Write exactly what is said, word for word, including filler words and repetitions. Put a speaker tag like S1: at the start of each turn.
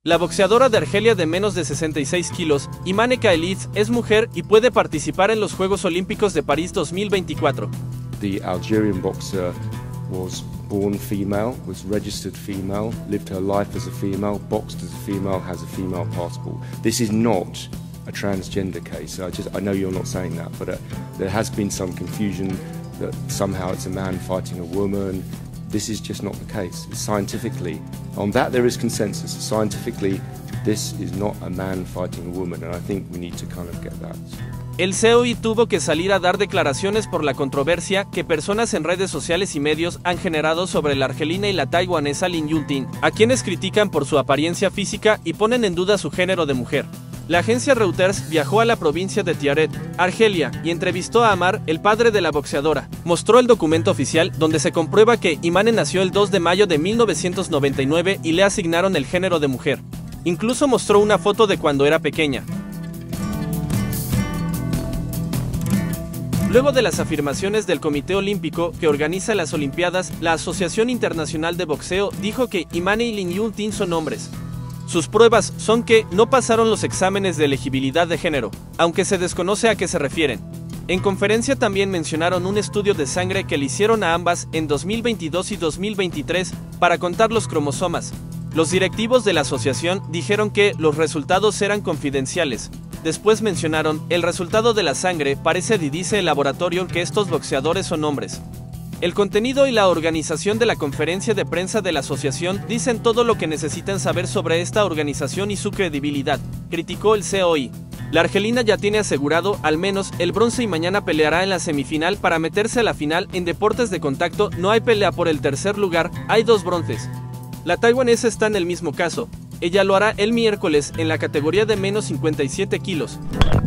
S1: La boxeadora de Argelia de menos de sesenta y seis kilos, Imane Kahelidze, es mujer y puede participar en los Juegos Olímpicos de París dos mil veinticuatro.
S2: The Algerian boxer was born female, was registered female, lived her life as a female, boxed as a female, has a female passport. This is not a transgender case. I just I know you're not saying that, but uh, there has been some confusion that somehow it's a man fighting a woman. This is just not the case. Scientifically, on that there is consensus. Scientifically, this is not a man fighting a woman, and I think we need to kind of get that.
S1: El C O I tuvo que salir a dar declaraciones por la controversia que personas en redes sociales y medios han generado sobre la argelina y la taiwanesa Lin Yunting, a quienes critican por su apariencia física y ponen en duda su género de mujer. La agencia Reuters viajó a la provincia de Tiaret, Argelia, y entrevistó a Amar, el padre de la boxeadora. Mostró el documento oficial donde se comprueba que Imane nació el dos de mayo de mil novecientos noventa y nueve y le asignaron el género de mujer. Incluso mostró una foto de cuando era pequeña. Luego de las afirmaciones del Comité Olímpico que organiza las Olimpiadas, la Asociación Internacional de Boxeo dijo que Imane y Lin Yunting son hombres. Sus pruebas son que no pasaron los exámenes de elegibilidad de género, aunque se desconoce a qué se refieren. En conferencia también mencionaron un estudio de sangre que le hicieron a ambas en dos mil veintidós y dos mil veintitrés para contar los cromosomas. Los directivos de la asociación dijeron que los resultados eran confidenciales. Después mencionaron, el resultado de la sangre parece y dice el laboratorio que estos boxeadores son hombres. El contenido y la organización de la conferencia de prensa de la asociación dicen todo lo que necesitan saber sobre esta organización y su credibilidad, criticó el C O I. La argelina ya tiene asegurado al menos el bronce y mañana peleará en la semifinal para meterse a la final. En deportes de contacto no hay pelea por el tercer lugar, hay dos bronces. La taiwanesa está en el mismo caso. Ella lo hará el miércoles en la categoría de menos cincuenta y siete kilos.